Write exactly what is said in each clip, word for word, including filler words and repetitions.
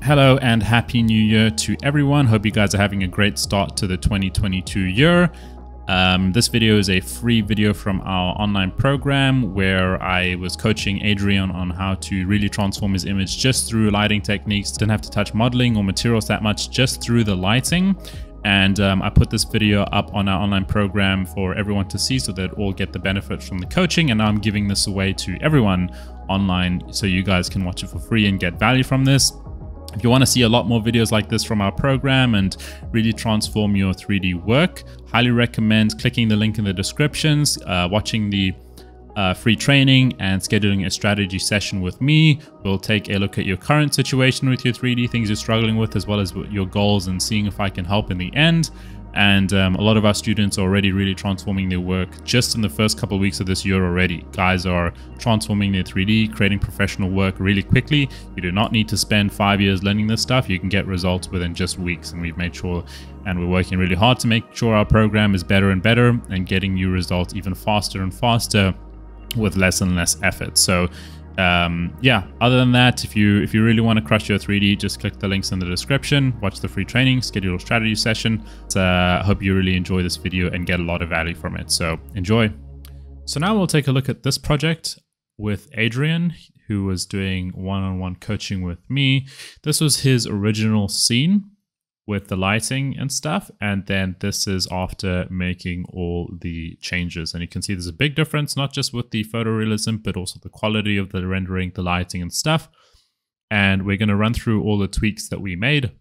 Hello and happy new year to everyone. Hope you guys are having a great start to the twenty twenty-two year. Um, this video is a free video from our online program where I was coaching Adrian on how to really transform his image just through lighting techniques. Didn't have to touch modeling or materials that much, just through the lighting. And um, I put this video up on our online program for everyone to see so that all get the benefits from the coaching. And now I'm giving this away to everyone online so you guys can watch it for free and get value from this. If you want to see a lot more videos like this from our program and really transform your three D work, highly recommend clicking the link in the descriptions, uh, watching the uh, free training and scheduling a strategy session with me. We'll take a look at your current situation with your three D, things you're struggling with, as well as your goals, and seeing if I can help in the end. And um, a lot of our students are already really transforming their work just in the first couple of weeks of this year already. Guys are transforming their three D, creating professional work really quickly. You do not need to spend five years learning this stuff. You can get results within just weeks. And we've made sure, and we're working really hard to make sure our program is better and better and getting you results even faster and faster with less and less effort. So Um, yeah, other than that, if you if you really want to crush your three D, just click the links in the description, watch the free training, schedule a strategy session. I uh, hope you really enjoy this video and get a lot of value from it. So enjoy. So now we'll take a look at this project with Adrian, who was doing one-on-one coaching with me. This was his original scene with the lighting and stuff, and then this is after making all the changes. And you can see there's a big difference, not just with the photorealism, but also the quality of the rendering, the lighting and stuff. And we're going to run through all the tweaks that we made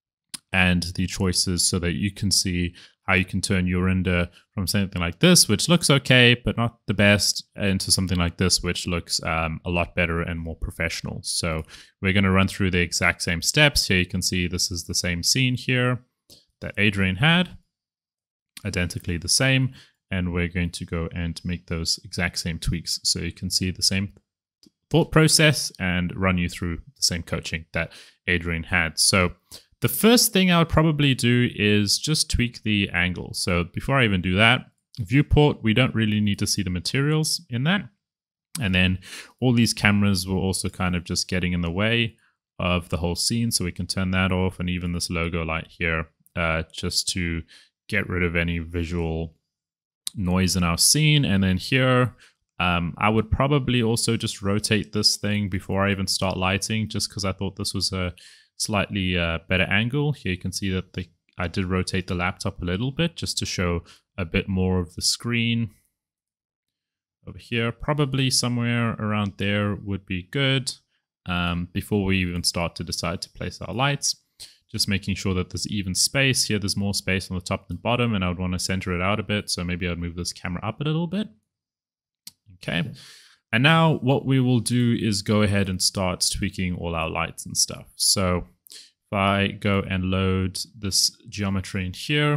and the choices so that you can see how you can turn your render from something like this, which looks okay, but not the best, into something like this, which looks um, a lot better and more professional. So we're going to run through the exact same steps. Here you can see this is the same scene here that Adrian had, identically the same. And we're going to go and make those exact same tweaks so you can see the same thought process and run you through the same coaching that Adrian had. So the first thing I would probably do is just tweak the angle. So before I even do that, viewport, we don't really need to see the materials in that. And then all these cameras were also kind of just getting in the way of the whole scene. So we can turn that off, and even this logo light here, uh, just to get rid of any visual noise in our scene. And then here, um, I would probably also just rotate this thing before I even start lighting, just because I thought this was a slightly uh, better angle. Here you can see that the, I did rotate the laptop a little bit just to show a bit more of the screen. Over here, probably somewhere around there would be good, um, before we even start to decide to place our lights. Just making sure that there's even space. Here there's more space on the top than bottom, and I would want to center it out a bit, so maybe I'd move this camera up a little bit. Okay. And now what we will do is go ahead and start tweaking all our lights and stuff. So if I go and load this geometry in here,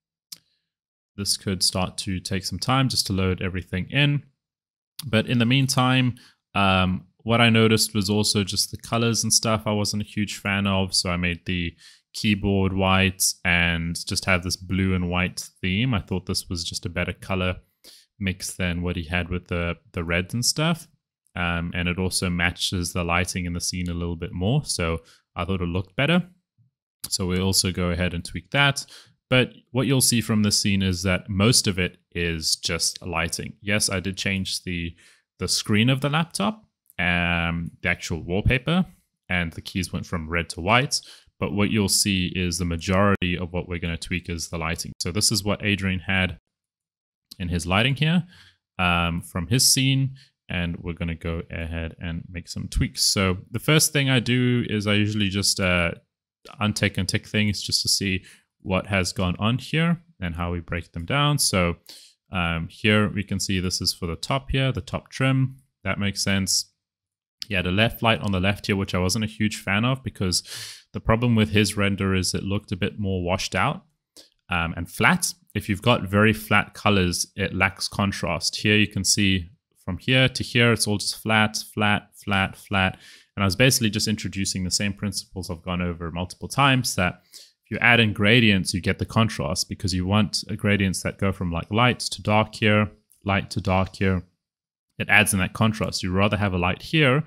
this could start to take some time just to load everything in. But in the meantime, um, what I noticed was also just the colors and stuff I wasn't a huge fan of. So I made the keyboard white and just have this blue and white theme. I thought this was just a better color mix than what he had with the, the reds and stuff. Um, and it also matches the lighting in the scene a little bit more. So I thought it looked better. So we'll also go ahead and tweak that. But what you'll see from this scene is that most of it is just lighting. Yes, I did change the, the screen of the laptop, um, the actual wallpaper, and the keys went from red to white. But what you'll see is the majority of what we're going to tweak is the lighting. So this is what Adrian had in his lighting here, um, from his scene, and we're going to go ahead and make some tweaks. So the first thing I do is I usually just uh, untick and tick things just to see what has gone on here and how we break them down. So um, here we can see this is for the top here, the top trim. That makes sense. Yeah, the left light on the left here, which I wasn't a huge fan of, because the problem with his render is it looked a bit more washed out um, and flat. If you've got very flat colors, it lacks contrast. Here you can see from here to here, it's all just flat, flat, flat, flat. And I was basically just introducing the same principles I've gone over multiple times, that if you add in gradients, you get the contrast, because you want gradients that go from like light to dark here, light to dark here. It adds in that contrast. You'd rather have a light here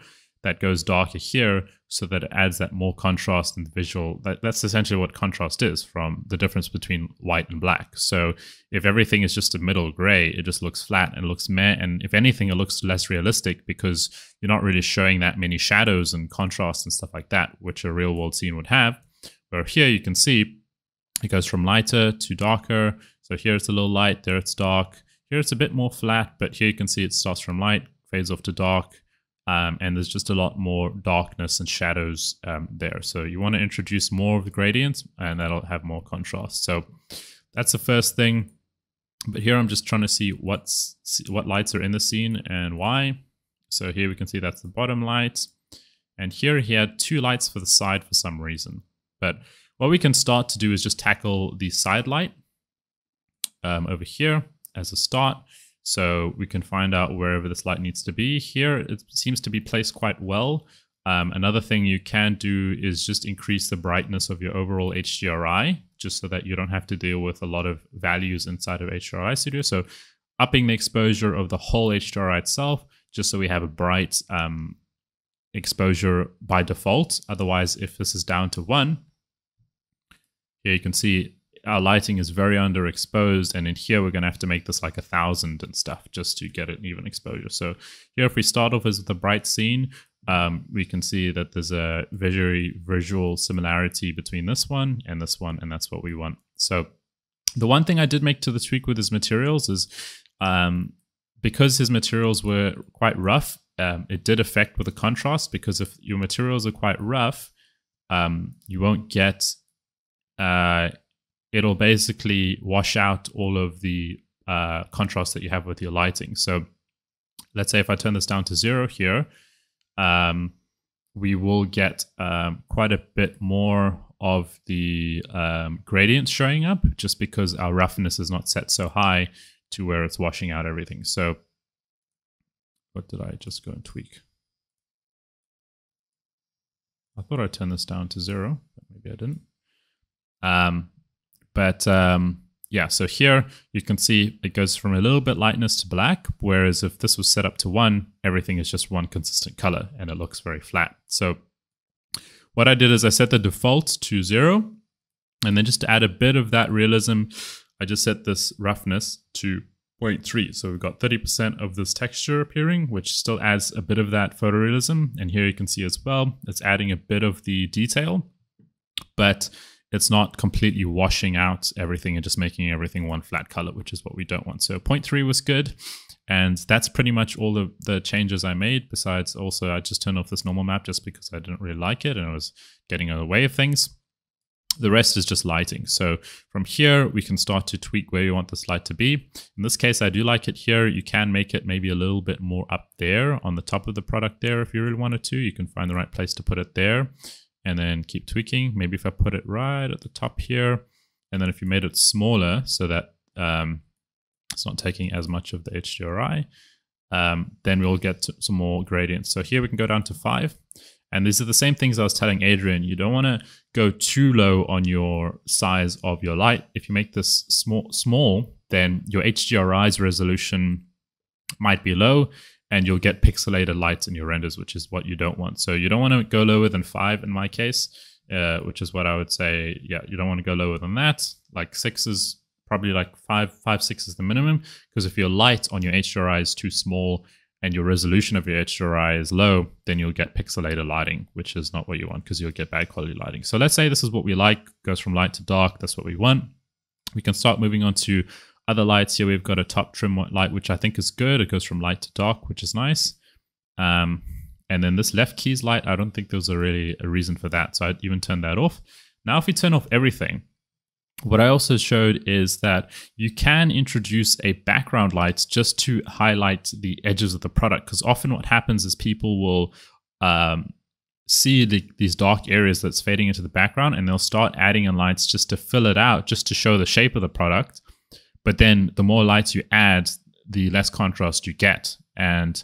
that goes darker here so that it adds that more contrast in the visual. That, that's essentially what contrast is, from the difference between white and black. So if everything is just a middle gray, it just looks flat and looks meh. And if anything, it looks less realistic because you're not really showing that many shadows and contrast and stuff like that, which a real world scene would have. Where here you can see it goes from lighter to darker. So here it's a little light, there it's dark. Here it's a bit more flat, but here you can see it starts from light, fades off to dark. Um, and there's just a lot more darkness and shadows um, there. So you want to introduce more of the gradients, and that'll have more contrast. So that's the first thing. But here I'm just trying to see what's what lights are in the scene and why. So here we can see that's the bottom light. And here he had two lights for the side for some reason. But what we can start to do is just tackle the side light um, over here as a start. So we can find out wherever this light needs to be. Here it seems to be placed quite well. Um, another thing you can do is just increase the brightness of your overall H D R I, just so that you don't have to deal with a lot of values inside of H D R I Studio. So upping the exposure of the whole H D R I itself, just so we have a bright um, exposure by default. Otherwise, if this is down to one, here you can see our lighting is very underexposed, and in here we're going to have to make this like a thousand and stuff just to get an even exposure. So here, if we start off as with a bright scene, um, we can see that there's a very visual similarity between this one and this one, and that's what we want. So the one thing I did make to the tweak with his materials is um, because his materials were quite rough, um, it did affect with the contrast, because if your materials are quite rough, um, you won't get... Uh, it'll basically wash out all of the uh, contrast that you have with your lighting. So let's say if I turn this down to zero here, um, we will get um, quite a bit more of the um, gradients showing up, just because our roughness is not set so high to where it's washing out everything. So what did I just go and tweak? I thought I turned this down to zero, but maybe I didn't. Um, But um, yeah, so here you can see it goes from a little bit lightness to black, whereas if this was set up to one, everything is just one consistent color and it looks very flat. So what I did is I set the default to zero, and then just to add a bit of that realism, I just set this roughness to zero point three. So we've got thirty percent of this texture appearing, which still adds a bit of that photorealism. And here you can see as well, it's adding a bit of the detail, but it's not completely washing out everything and just making everything one flat color, which is what we don't want. So zero point three was good. And that's pretty much all of the changes I made. Besides, also, I just turned off this normal map just because I didn't really like it and I was getting in the way of things. The rest is just lighting. So from here, we can start to tweak where you want this light to be. In this case, I do like it here. You can make it maybe a little bit more up there on the top of the product there if you really wanted to. You can find the right place to put it there. And then keep tweaking. Maybe if I put it right at the top here, and then if you made it smaller so that um, it's not taking as much of the H D R I, um, then we'll get some more gradients. So here we can go down to five. And these are the same things I was telling Adrian. You don't want to go too low on your size of your light. If you make this small, small, then your H D R I's resolution might be low, and you'll get pixelated lights in your renders, which is what you don't want. So you don't want to go lower than five in my case, uh, which is what I would say. Yeah, you don't want to go lower than that. Like six is probably like five, five, six is the minimum. Because if your light on your H D R I is too small and your resolution of your H D R I is low, then you'll get pixelated lighting, which is not what you want because you'll get bad quality lighting. So let's say this is what we like, goes from light to dark. That's what we want. We can start moving on to other lights. Here we've got a top trim light, which I think is good. It goes from light to dark, which is nice. Um, and then this left keys light, I don't think there's a really a reason for that. So I'd even turn that off. Now, if we turn off everything, what I also showed is that you can introduce a background light just to highlight the edges of the product. Because often what happens is people will um, see the, these dark areas that's fading into the background, and they'll start adding in lights just to fill it out, just to show the shape of the product. But then the more lights you add, the less contrast you get. And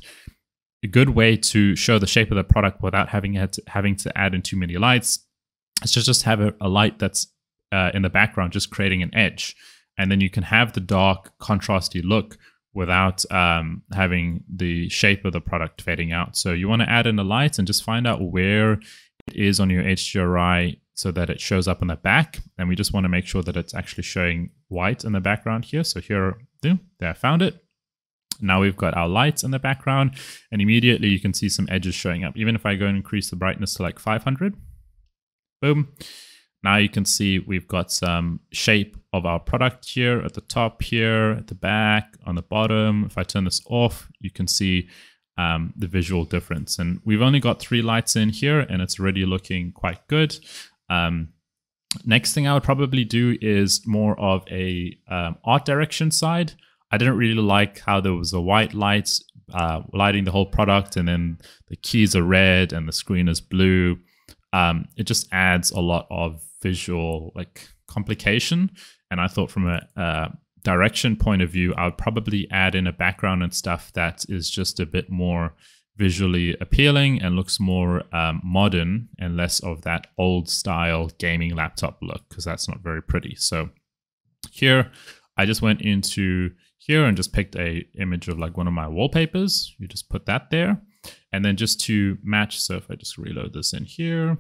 a good way to show the shape of the product without having to, having to add in too many lights is to just have a, a light that's uh, in the background, just creating an edge. And then you can have the dark, contrasty look without um, having the shape of the product fading out. So you want to add in a light and just find out where it is on your H D R I so that it shows up in the back. And we just want to make sure that it's actually showing white in the background here. So here, there, I found it. Now we've got our lights in the background, and immediately you can see some edges showing up. Even if I go and increase the brightness to like five hundred, boom. Now you can see we've got some shape of our product here at the top here, at the back, on the bottom. If I turn this off, you can see um, the visual difference. And we've only got three lights in here, and it's already looking quite good. Um, next thing I would probably do is more of a um, art direction side. I didn't really like how there was a white light uh, lighting the whole product, and then the keys are red and the screen is blue. Um, it just adds a lot of visual like complication. And I thought from a uh, direction point of view, I would probably add in a background and stuff that is just a bit more visually appealing and looks more um, modern and less of that old style gaming laptop look, because that's not very pretty. So here I just went into here and just picked a image of like one of my wallpapers. You just put that there. And then just to match, so if I just reload this in here,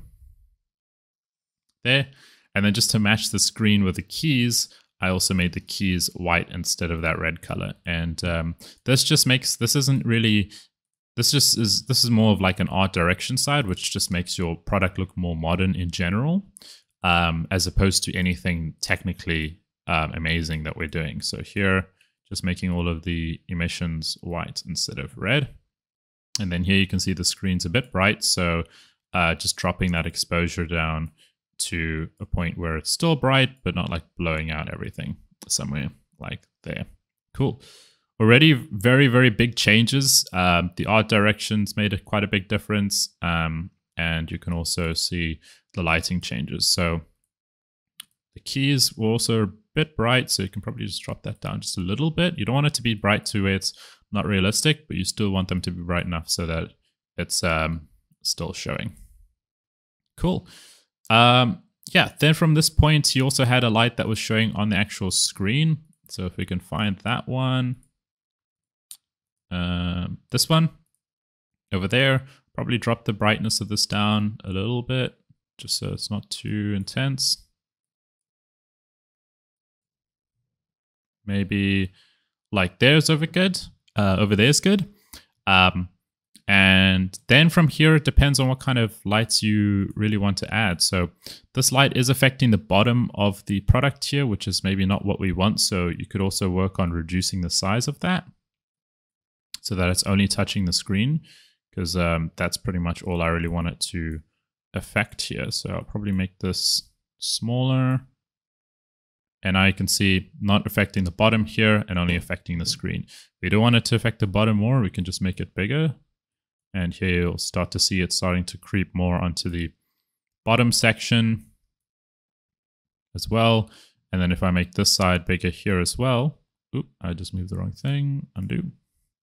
there, and then just to match the screen with the keys, I also made the keys white instead of that red color. And um, this just makes, this isn't really, this just is, this is more of like an art direction side, which just makes your product look more modern in general, um, as opposed to anything technically um, amazing that we're doing. So here, just making all of the emissions white instead of red. And then here you can see the screen's a bit bright, so uh, just dropping that exposure down to a point where it's still bright, but not like blowing out everything, somewhere like there. Cool. Already very, very big changes. Um, the art directions made a, quite a big difference. Um, and you can also see the lighting changes. So the keys were also a bit bright, so you can probably just drop that down just a little bit. You don't want it to be bright to where it's not realistic, but you still want them to be bright enough so that it's um, still showing. Cool. Um, yeah, then from this point, you also had a light that was showing on the actual screen. So if we can find that one, um, this one over there, probably drop the brightness of this down a little bit, just so it's not too intense. Maybe like there's over good. Uh, over there is good. Um, and then from here, it depends on what kind of lights you really want to add. So this light is affecting the bottom of the product here, which is maybe not what we want. So you could also work on reducing the size of that so that it's only touching the screen, because um, that's pretty much all I really want it to affect here. So I'll probably make this smaller. And now you can see not affecting the bottom here and only affecting the screen. If we don't want it to affect the bottom more, we can just make it bigger. And here you'll start to see it starting to creep more onto the bottom section as well. And then if I make this side bigger here as well, oop, I just moved the wrong thing, undo.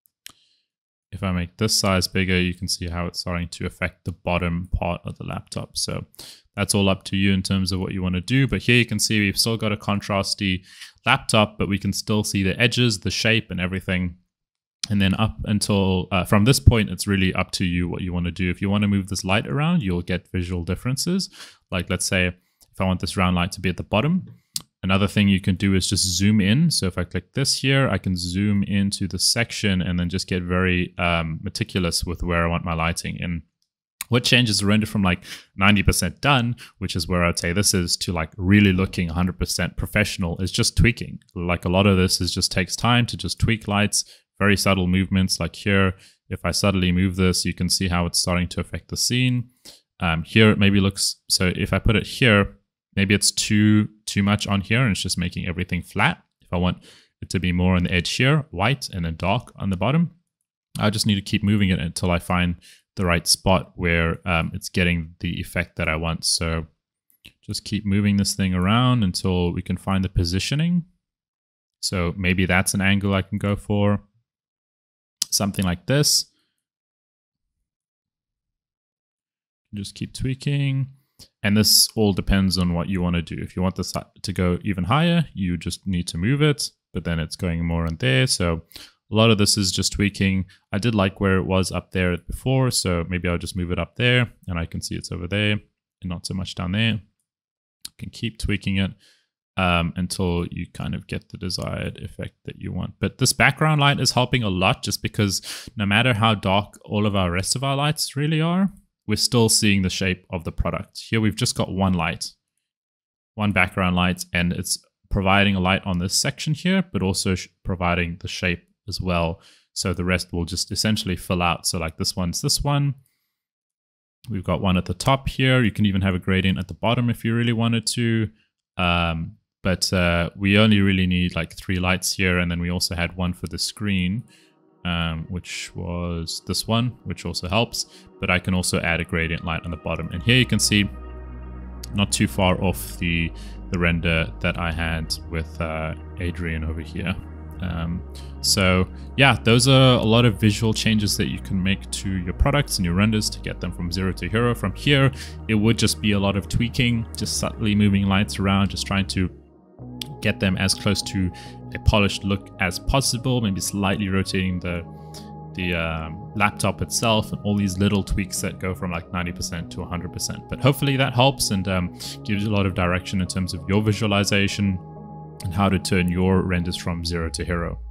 If I make this size bigger, you can see how it's starting to affect the bottom part of the laptop. So that's all up to you in terms of what you want to do. But here you can see we've still got a contrasty laptop, but we can still see the edges, the shape and everything. And then up until, uh, from this point, it's really up to you what you want to do. If you want to move this light around, you'll get visual differences. Like let's say if I want this round light to be at the bottom, another thing you can do is just zoom in. So if I click this here, I can zoom into the section and then just get very um, meticulous with where I want my lighting. And what changes render from like ninety percent done, which is where I'd say this is, to like really looking one hundred percent professional, is just tweaking. Like a lot of this is just takes time to just tweak lights, very subtle movements. Like here, if I subtly move this, you can see how it's starting to affect the scene. Um, here it maybe looks, so if I put it here, maybe it's too too much on here and it's just making everything flat. If I want it to be more on the edge here, white, and then dark on the bottom, I just need to keep moving it until I find the right spot where um, it's getting the effect that I want. So just keep moving this thing around until we can find the positioning. So maybe that's an angle I can go for. Something like this. Just keep tweaking. And this all depends on what you want to do. If you want this to go even higher, you just need to move it, but then it's going more in there. So A lot of this is just tweaking. I did like where it was up there before, so maybe I'll just move it up there and I can see it's over there and not so much down there. I can keep tweaking it um, until you kind of get the desired effect that you want. But this background light is helping a lot, just because no matter how dark all of our rest of our lights really are, we're still seeing the shape of the product. Here we've just got one light, one background light, and it's providing a light on this section here, but also providing the shape as well. So the rest will just essentially fill out. So like this one's this one. We've got one at the top here. You can even have a gradient at the bottom if you really wanted to. Um, but uh, we only really need like three lights here. And then we also had one for the screen, um, which was this one, which also helps. But I can also add a gradient light on the bottom. And here you can see not too far off the, the render that I had with uh, Adrian over here. Um, so yeah, those are a lot of visual changes that you can make to your products and your renders to get them from zero to hero. From here, it would just be a lot of tweaking, just subtly moving lights around, just trying to get them as close to a polished look as possible, maybe slightly rotating the the um, laptop itself, and all these little tweaks that go from like ninety percent to one hundred percent. But hopefully that helps and um, gives you a lot of direction in terms of your visualization and how to turn your renders from zero to hero.